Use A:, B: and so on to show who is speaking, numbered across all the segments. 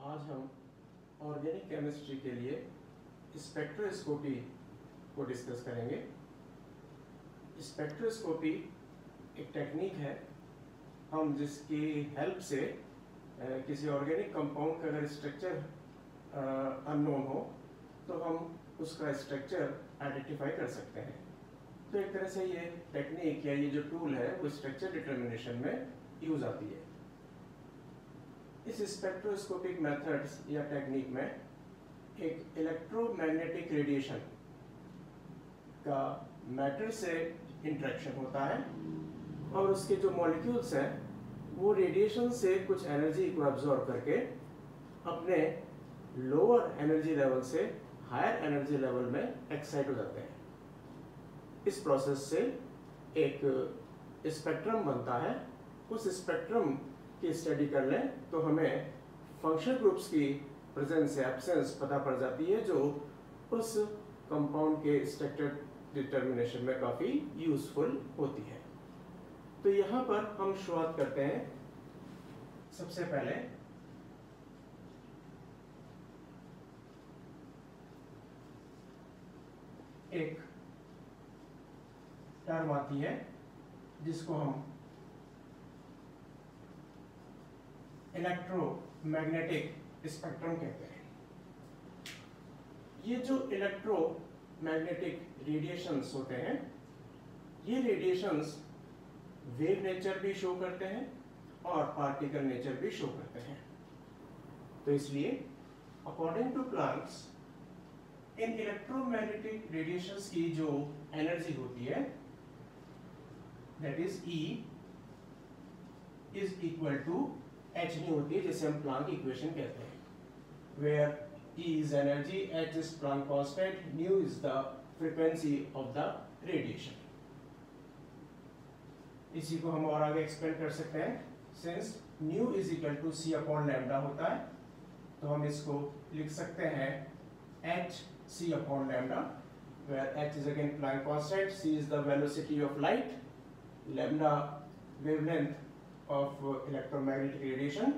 A: आज हम organic chemistry के लिए स्पेक्ट्रोस्कोपी को डिस्कस करेंगे। स्पेक्ट्रोस्कोपी एक टेक्निक है हम जिसकी हेल्प से किसी ऑर्गेनिक कंपाउंड का अगर स्ट्रक्चर अननोन हो तो हम उसका स्ट्रक्चर आइडेंटिफाई कर सकते हैं। तो एक तरह से ये टेक्निक या ये जो टूल है वो स्ट्रक्चर डिटर्मिनेशन में यूज आती है। इस स्पेक्ट्रोस्कोपिक मेथड्स या टेक्निक में एक इलेक्ट्रोमैग्नेटिक रेडिएशन का मैटर से इंटरेक्शन होता है और उसके जो मॉलिक्यूल्स हैं वो रेडिएशन से कुछ एनर्जी को एब्जॉर्ब करके अपने लोअर एनर्जी लेवल से हायर एनर्जी लेवल में एक्साइट हो जाते हैं। इस प्रोसेस से एक स्पेक्ट्रम बनता है। उस स्पेक्ट्रम की स्टडी कर लें तो हमें फंक्शनल ग्रुप्स की प्रेजेंस या एब्सेंस पता पड़ जाती है जो उस कंपाउंड के स्ट्रक्चर डिटर्मिनेशन में काफ़ी यूजफुल होती है। तो यहाँ पर हम शुरुआत करते हैं। सबसे पहले एक टर्म आती है जिसको हम इलेक्ट्रोमैग्नेटिक स्पेक्ट्रम कहते हैं। ये जो इलेक्ट्रोमैग्नेटिक रेडिएशंस होते हैं ये रेडिएशंस वेव नेचर भी शो करते हैं और पार्टिकल नेचर भी शो करते हैं। तो इसलिए अकॉर्डिंग टू प्लांक्स इन इलेक्ट्रोमैग्नेटिक रेडिएशंस की जो एनर्जी होती है that is E is equal to h nu होती है जिसे हम प्लांक इक्वेशन कहते हैं where E is energy, h is Planck constant, nu is the frequency of the radiation। इसी को हम और आगे एक्सपेंड कर सकते हैं। Since nu is equal to c upon lambda होता है तो हम इसको लिख सकते हैं h c upon lambda where h is again Planck constant, c is the velocity of light, lambda wavelength of electromagnetic radiation,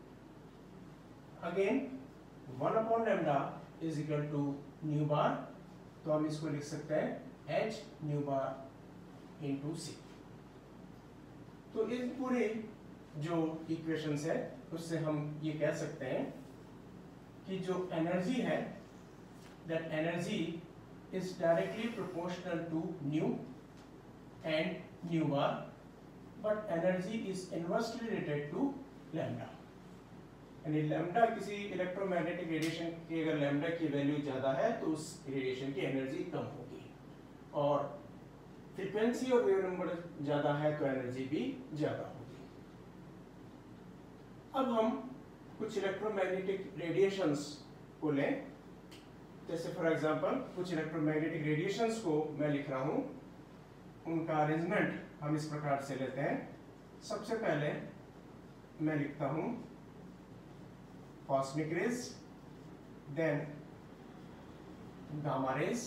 A: again 1 upon lambda is equal to nu bar तो हम इसको लिख सकते हैं h nu bar into c। तो इस पूरे जो इक्वेशंस है उससे हम ये कह सकते हैं कि जो एनर्जी है that energy is directly proportional to nu and nu bar but energy is inversely related to lambda. यानी लैम्डा किसी इलेक्ट्रोमैग्नेटिक रेडिएशन की अगर लैम्डा की वैल्यू ज़्यादा है तो उस रेडिएशन की एनर्जी कम होगी और फ्रीक्वेंसी और वेव नंबर ज़्यादा है तो एनर्जी भी ज़्यादा होगी। अब हम कुछ इलेक्ट्रोमैग्नेटिक रेडिएशंस को लें। जैसे फॉर एग्जांपल कुछ इलेक्ट्रोमैग्नेटिक रेडिएशंस को मैं लिख रहा हूँ, उनका अरेंजमेंट हम इस प्रकार से लेते हैं। सबसे पहले मैं लिखता हूँ cosmic rays, then gamma rays,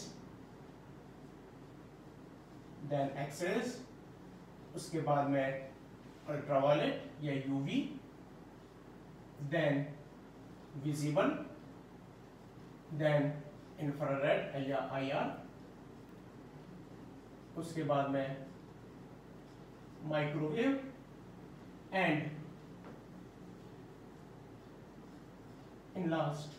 A: then X-rays, उसके बाद में अल्ट्रावायलेट या UV, then visible, then infrared या IR, उसके बाद में माइक्रोवेव एंड इन लास्ट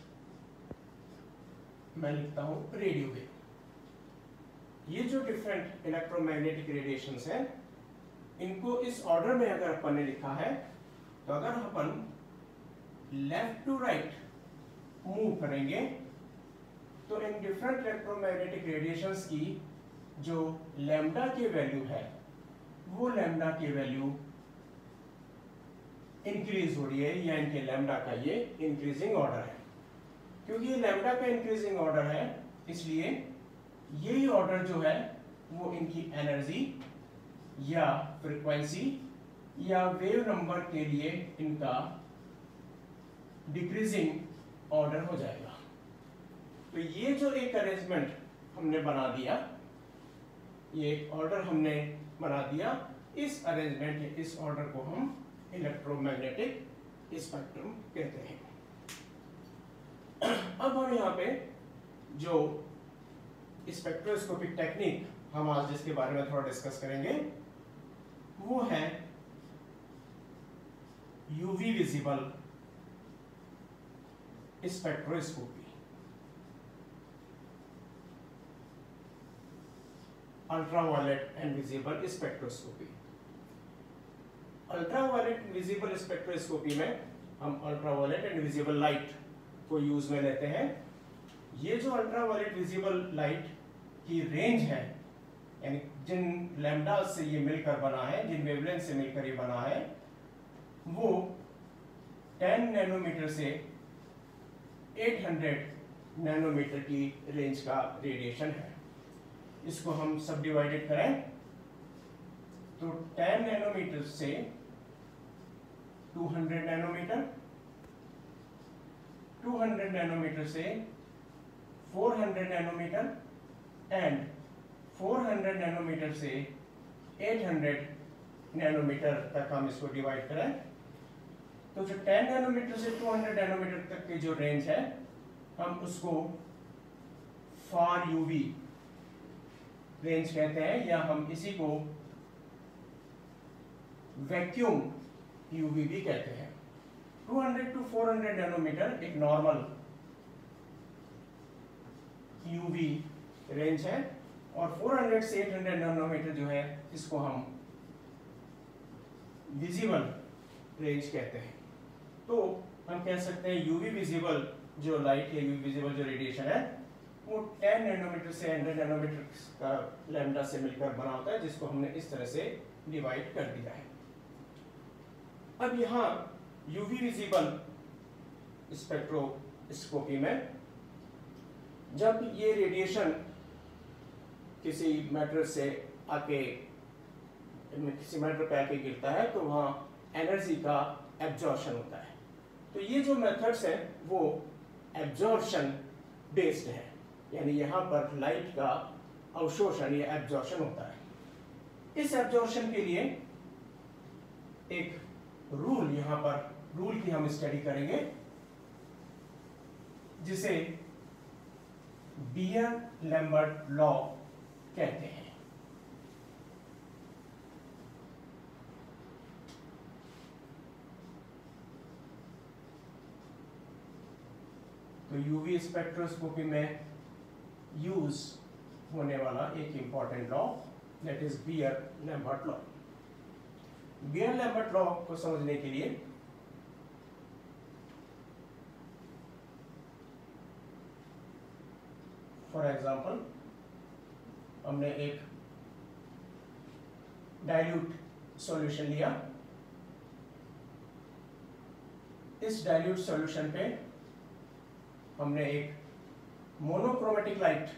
A: मैं लिखता हूं रेडियो वेव। ये जो डिफरेंट इलेक्ट्रोमैग्नेटिक रेडिएशंस हैं इनको इस ऑर्डर में अगर अपन ने लिखा है तो अगर अपन लेफ्ट टू राइट मूव करेंगे तो इन डिफरेंट इलेक्ट्रोमैग्नेटिक रेडिएशंस की जो लैम्डा की वैल्यू है वो लैम्डा की वैल्यू इंक्रीज हो रही है या इनके लैम्डा का ये इंक्रीजिंग ऑर्डर है। क्योंकि ये लैम्डा का इंक्रीजिंग ऑर्डर है इसलिए यही ऑर्डर जो है वो इनकी एनर्जी या फ्रीक्वेंसी या वेव नंबर के लिए इनका डिक्रीजिंग ऑर्डर हो जाएगा। तो ये जो एक अरेंजमेंट हमने बना दिया, ये एक ऑर्डर हमने बना दिया, इस अरेंजमेंट इस ऑर्डर को हम इलेक्ट्रोमैग्नेटिक स्पेक्ट्रम कहते हैं। अब हम यहाँ पे जो स्पेक्ट्रोस्कोपिक टेक्निक हम आज जिसके बारे में थोड़ा डिस्कस करेंगे वो है UV visible spectroscopy, ultraviolet and visible spectroscopy. Ultraviolet visible spectroscopy में हम अल्ट्रावायलेट एंड विजिबल लाइट को यूज में लेते हैं। ये जो अल्ट्रावायलेट विजिबल लाइट की रेंज है, यानी जिन लैम्डा से ये मिलकर बना है, जिन वेवलेंथ से मिलकर ये बना है, वो 10 नैनोमीटर से 800 नैनोमीटर की रेंज का रेडिएशन है। इसको हम सब डिवाइडेड करें तो 10 नैनोमीटर से 200 नैनोमीटर, 200 नैनोमीटर से 400 नैनोमीटर एंड 400 नैनोमीटर से 800 नैनोमीटर तक हम इसको डिवाइड करें तो जो 10 नैनोमीटर से 200 नैनोमीटर तक की जो रेंज है, हम उसको फार यूवी रेंज कहते हैं, या हम इसी को वैक्यूम यूवी भी कहते हैं। 200 टू 400 नैनोमीटर एक नॉर्मल यूवी रेंज है, और 400 से 800 नैनोमीटर जो है इसको हम विजिबल रेंज कहते हैं। तो हम कह सकते हैं यूवी विजिबल जो लाइट है, यूवी विजिबल जो रेडिएशन है, वो 10 नैनोमीटर से 100 नैनोमीटर का लैम्डा से मिलकर बना होता है, जिसको हमने इस तरह से डिवाइड कर दिया है। अब यहाँ यूवी विजिबल स्पेक्ट्रोस्कोपी में जब ये रेडिएशन किसी मैटर से आके, किसी मैटर पे आके गिरता है तो वहाँ एनर्जी का एब्जॉर्प्शन होता है। तो ये जो मेथड्स हैं वो एब्जॉर्प्शन बेस्ड है, यानी यहाँ पर लाइट का अवशोषण या एब्जॉर्प्शन होता है। इस एब्जॉर्प्शन के लिए एक रूल, यहाँ पर रूल की हम स्टडी करेंगे जिसे बीयर-लैम्बर्ट लॉ कहते हैं। तो यूवी स्पेक्ट्रोस्कोपी में यूज होने वाला एक important law, that is Beer Lambert law. Beer Lambert law को समझने के लिए फॉर एग्जाम्पल हमने एक डाइल्यूट सॉल्यूशन लिया। इस डाइल्यूट सॉल्यूशन पे हमने एक मोनोक्रोमेटिक लाइट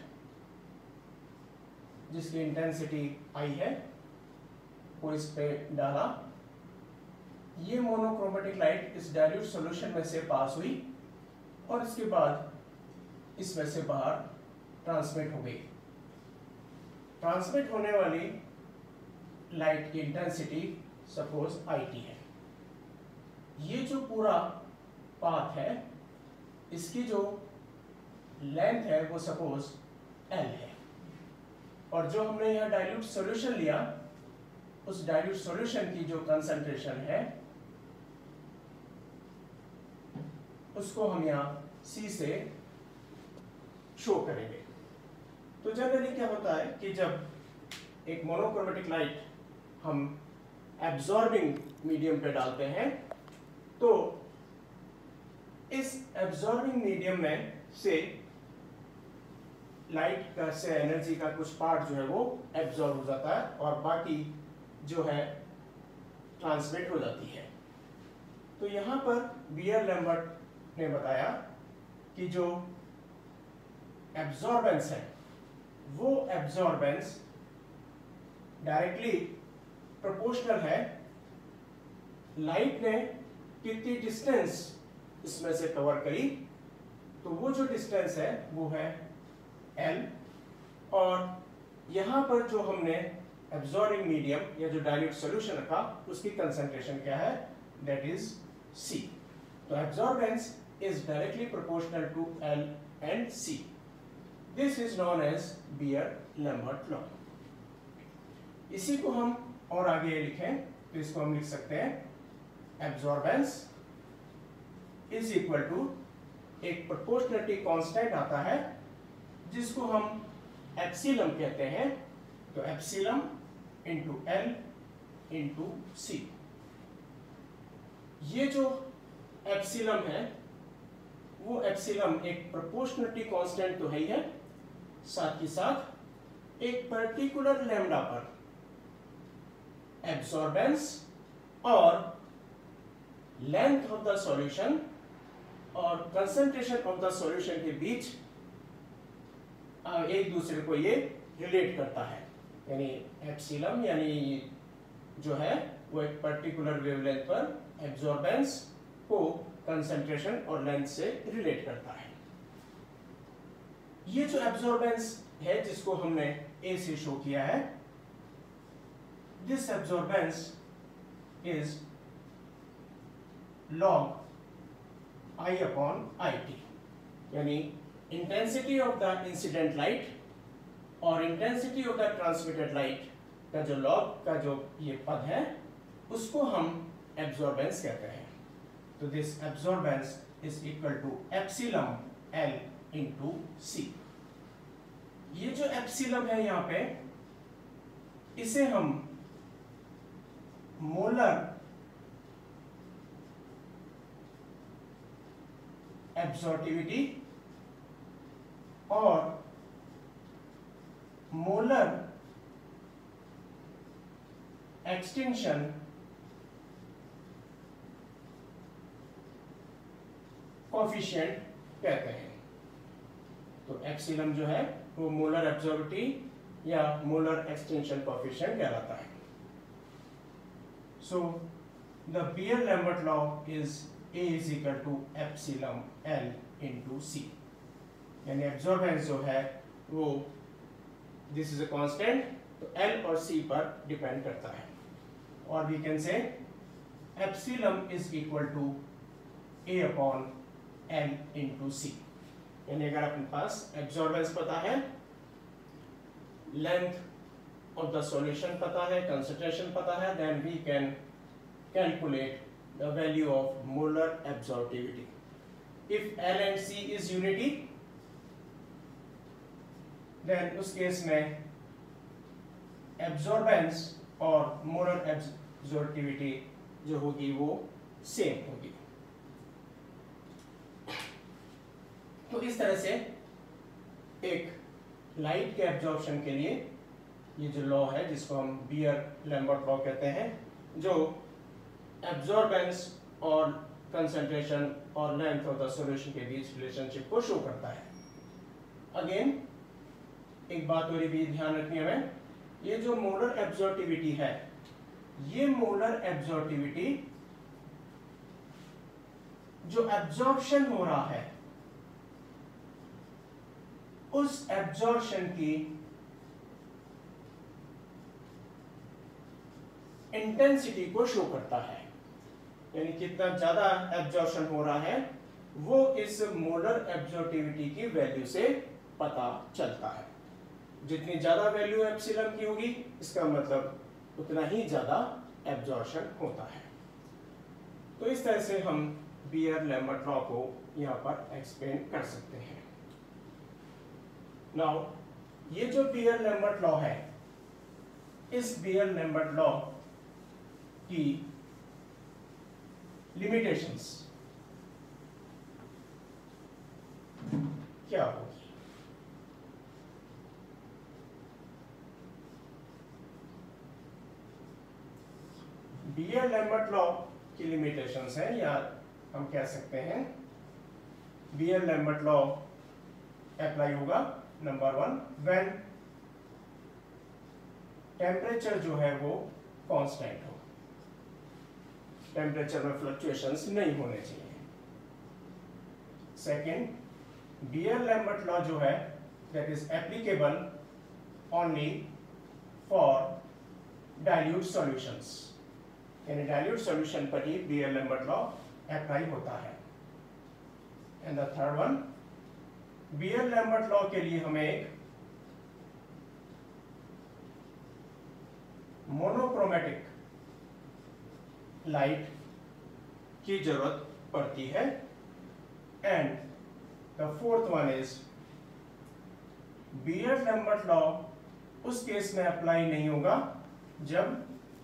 A: जिसकी इंटेंसिटी आई है वो इस पे डाला। ये मोनोक्रोमेटिक लाइट इस डाइल्यूट सॉल्यूशन में से पास हुई और इसके बाद इसमें से बाहर ट्रांसमिट हो गई। ट्रांसमिट होने वाली लाइट की इंटेंसिटी सपोज IT है। ये जो पूरा पाथ है इसकी जो लेंथ है वो सपोज L है, और जो हमने यहाँ डाइल्यूट सॉल्यूशन लिया उस डाइल्यूट सॉल्यूशन की जो कंसंट्रेशन है उसको हम यहाँ C से शो करेंगे। तो जनरली क्या होता है कि जब एक मोनोक्रोमेटिक लाइट हम एब्जॉर्बिंग मीडियम पे डालते हैं तो इस एब्जॉर्बिंग मीडियम में से लाइट का से एनर्जी का कुछ पार्ट जो है वो एब्जॉर्ब हो जाता है और बाकी जो है ट्रांसमिट हो जाती है। तो यहाँ पर बीयर-लैम्बर्ट ने बताया कि जो एब्जॉर्बेंस है वो एब्जॉर्बेंस डायरेक्टली प्रोपोर्शनल है लाइट ने कितनी डिस्टेंस इसमें से कवर करी। तो वो जो डिस्टेंस है वो है L, और यहाँ पर जो हमने एब्जॉर्बिंग मीडियम या जो डाइल्यूट सॉल्यूशन रखा उसकी कंसंट्रेशन क्या है, दैट इज C। तो एब्जॉर्बेंस is directly proportional to L and C. This is known as Beer-Lambert law. इसी को हम और आगे लिखें तो इसको हम लिख सकते हैं एब्जॉर्बेंस इज इक्वल टू एक प्रोपोर्शनलिटी कांस्टेंट आता है जिसको हम एप्सिलम कहते हैं, तो epsilon into L into C. ये जो एप्सिलम है वो एप्सिलम एक प्रोपोर्शनलिटी कांस्टेंट तो है ही है, साथ ही साथ एक पर्टिकुलर लैम्डा पर एब्सॉर्बेंस और लेंथ ऑफ द सॉल्यूशन और कंसंट्रेशन ऑफ द सॉल्यूशन के बीच एक दूसरे को ये रिलेट करता है। यानी एप्सिलम यानी जो है वो एक पर्टिकुलर वेवलेंथ पर एब्सॉर्बेंस को कंसंट्रेशन और लेंथ से रिलेट करता है। ये जो एब्सॉर्बेंस है जिसको हमने ए से शो किया है, this absorbance is log I upon IT, यानी intensity of the incident light और intensity of the transmitted light का जो लॉग का जो ये पद है उसको हम एब्सॉर्बेंस कहते हैं। तो this absorbance is equal to epsilon L into C। ये जो एप्सिलम है यहाँ पे इसे हम मोलर एब्सॉर्टिविटी और मोलर एक्सटिंक्शन कोफिशिएंट कहते हैं। तो एप्सिलम जो है वो मोलर एब्सॉर्बिटी या मोलर एक्सटिंक्शन कोफिशिएंट कहलाता है। So the Beer Lambert law is A is equal to epsilon L into C, यानी एब्सॉर्बेंस जो है वो दिस इज अ कांस्टेंट, तो L और C पर डिपेंड करता है। और we can say epsilon is equal to A upon L into C, यानी अगर अपने पास एब्सॉर्बेंस पता है, लेंथ ऑफ द सॉल्यूशन पता है, कंसंट्रेशन पता है, then we can calculate the value of molar absorptivity. If L and C is unity, then उस केस में absorbance और molar absorptivity जो होगी वो सेम होगी। तो इस तरह से एक लाइट के एब्जॉर्प्शन के लिए ये जो लॉ है जिसको हम बियर-लैम्बर्ट लॉ कहते हैं, जो एब्सॉर्बेंस और कंसंट्रेशन और लेंथ ऑफ द सॉल्यूशन के बीच रिलेशनशिप को शो करता है। अगेन एक बात और भी ध्यान रखनी है हमें, ये जो मोलर एब्सॉर्टिविटी है, ये मोलर एब्सॉर्टिविटी जो एब्जॉर्प्शन हो रहा है उस एब्जॉर्प्शन की इंटेंसिटी को शो करता है। यानी कितना ज्यादा एब्जॉर्प्शन हो रहा है वो इस मोलर एब्सॉर्टिविटी की वैल्यू से पता चलता है। जितनी ज्यादा वैल्यू एप्सिलम की होगी इसका मतलब उतना ही ज्यादा एब्जॉर्प्शन होता है। तो इस तरह से हम बियर-लैम्बर्ट लॉ को यहाँ पर एक्सप्लेन कर सकते हैं। नाउ ये जो बियर-लैम्बर्ट लॉ है, इस बियर-लैम्बर्ट लॉ की लिमिटेशंस क्या होगी? बियर-लैम्बर्ट लॉ की लिमिटेशंस है, या हम कह सकते हैं बियर-लैम्बर्ट लॉ अप्लाई होगा नंबर 1 व्हेन टेम्परेचर जो है वो कांस्टेंट हो, टेम्परेचर में फ्लक्चुएशंस नहीं होने चाहिए। सेकेंड, बियर-लैम्बर्ट लॉ जो है that is applicable only for dilute solutions, यानी डाइल्यूट सॉल्यूशन पर ही बियर-लैम्बर्ट लॉ अप्लाई होता है। And the third one, Beer Lambert law के लिए हमें एक मोनोक्रोमेटिक लाइट की जरूरत पड़ती है। And the fourth one is Beer Lambert law उस केस में अप्लाई नहीं होगा जब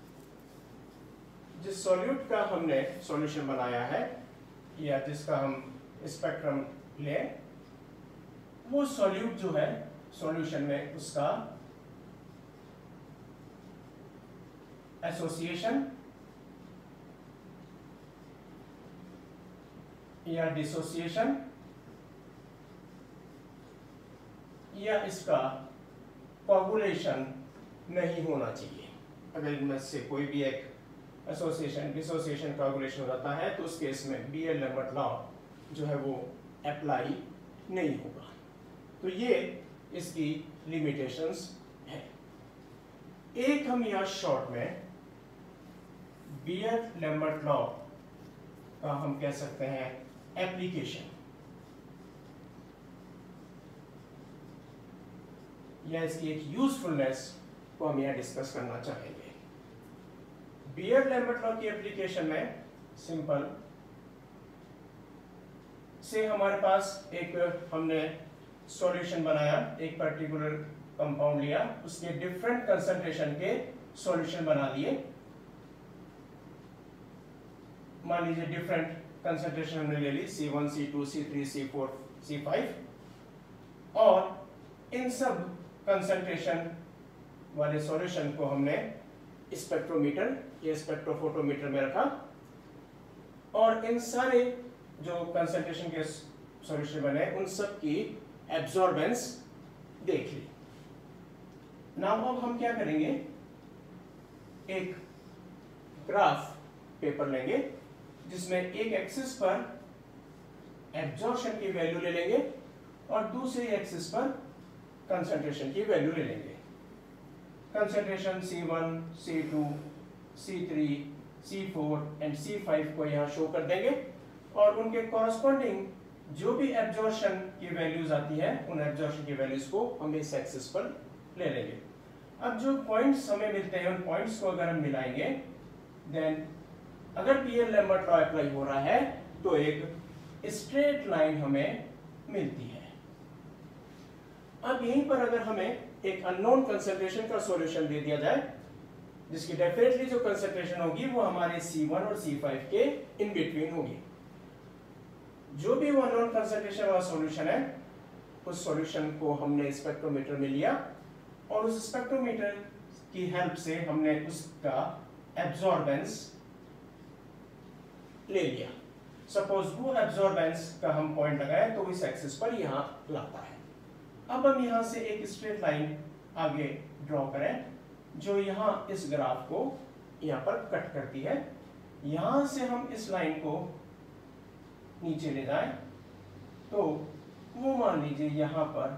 A: जिस सॉल्यूट का हमने सॉल्यूशन बनाया है या जिसका हम स्पेक्ट्रम लें, वो सॉल्यूट जो है सॉल्यूशन में उसका एसोसिएशन या डिसोसिएशन या इसका कोगुलेशन नहीं होना चाहिए। अगर इनमें से कोई भी एक एसोसिएशन, डिसोसिएशन, कोगुलेशन हो जाता है तो उस केस में बीयर-लैम्बर्ट लॉ जो है वो अप्लाई नहीं होगा। तो ये इसकी लिमिटेशंस है। एक हम यहाँ शॉर्ट में बीयर-लैम्बर्ट लॉ का हम कह सकते हैं एप्लीकेशन या इसकी एक यूजफुलनेस को हम यहाँ डिस्कस करना चाहेंगे। बीयर-लैम्बर्ट लॉ की एप्लीकेशन में सिंपल से हमारे पास एक हमने सॉल्यूशन बनाया, एक पर्टिकुलर कंपाउंड लिया, उसके डिफरेंट कंसंट्रेशन के सॉल्यूशन बना दिए। मान लीजिए डिफरेंट कंसंट्रेशन हमने ले ली, C1, C2, C3, C4, C5 और इन सब कंसंट्रेशन वाले सॉल्यूशन को हमने स्पेक्ट्रोमीटर या स्पेक्ट्रोफोटोमीटर में रखा और इन सारे जो कंसंट्रेशन के सॉल्यूशन बने उन सब की एब्जॉर्बेंस देख ली। नाउ अब हम क्या करेंगे, एक ग्राफ पेपर लेंगे जिसमें एक एक्सिस पर एब्जॉर्प्शन की वैल्यू ले लेंगे और दूसरी एक्सिस पर कंसंट्रेशन की वैल्यू ले लेंगे। Concentration C1, C2, C3, C4 and C5 को यहाँ शो कर देंगे और उनके कॉरस्पॉन्डिंग जो भी एब्जॉर्प्शन की वैल्यूज आती है उन एब्जॉर्प्शन की वैल्यूज को हम इस एक्सिस पर ले लेंगे। अब जो पॉइंट्स हमें मिलते हैं उन पॉइंट्स को अगर हम मिलाएंगे देन अगर बीयर-लैम्बर्ट लॉ अप्लाई हो रहा है तो एक स्ट्रेट लाइन हमें मिलती है। अब यहीं पर अगर हमें एक अननोन कंसंट्रेशन का सॉल्यूशन दे दिया जाए जिसकी डेफिनेटली जो कंसंट्रेशन होगी वो हमारे C1 और C5 के इन बिटवीन होगी। जो भी वो अननोन कंसंट्रेशन वाला सॉल्यूशन है उस सॉल्यूशन को हमने स्पेक्ट्रोमीटर में लिया और उस स्पेक्ट्रोमीटर की हेल्प से हमने उसका एब्जॉर्बेंस ले लिया। सपोज वो एब्जॉर्बेंस का हम पॉइंट लगाए तो इस एक्सिस पर यहां लाता है। अब हम यहां से एक स्ट्रेट लाइन आगे ड्रॉ करें जो यहां इस ग्राफ को यहां पर कट करती है। यहां से हम इस लाइन को नीचे ले जाएं तो वो मान लीजिए यहां पर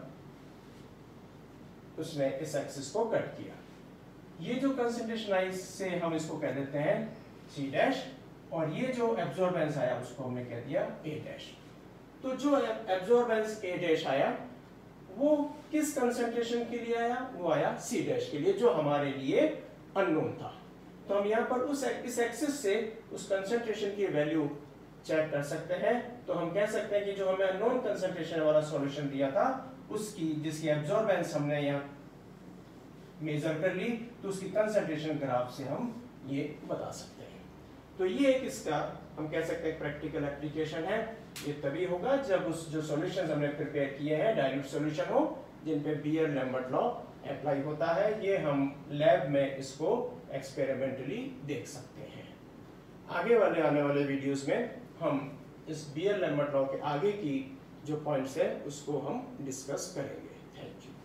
A: उसने इस एक्सिस को कट किया। ये जो कंसंट्रेशन आई से हम इसको कह देते हैं C डैश और ये जो एब्जॉर्बेंस आया उसको हमने कह दिया A डैश। तो जो एब्जॉर्बेंस A डैश आया वो किस कंसंट्रेशन के लिए आया, वो आया C डैश के लिए जो हमारे लिए अननोन था। तो हम यहाँ पर इस एक्सिस से उस कंसंट्रेशन की वैल्यू चेक कर सकते हैं। तो हम कह सकते हैं कि जो हमें अननोन कंसंट्रेशन वाला सॉल्यूशन दिया था उसकी जिसकी एब्जॉर्बेंस हमने यहाँ मेजर कर ली तो उसकी कंसंट्रेशन ग्राफ से हम ये बता सकते हैं। तो ये एक इसका हम कह सकते हैं प्रैक्टिकल एप्लीकेशन है। ये तभी होगा जब उस जो सॉल्यूशंस हमने प्रिपेयर किए हैं डाइल्यूट सॉल्यूशन हो जिन पे बीयर-लैम्बर्ट लॉ अप्लाई होता है। ये हम लैब में इसको एक्सपेरिमेंटली देख सकते हैं। आगे आने वाले वीडियोस में हम इस बीयर-लैम्बर्ट लॉ के आगे की जो पॉइंट्स है उसको हम डिस्कस करेंगे। Thank you.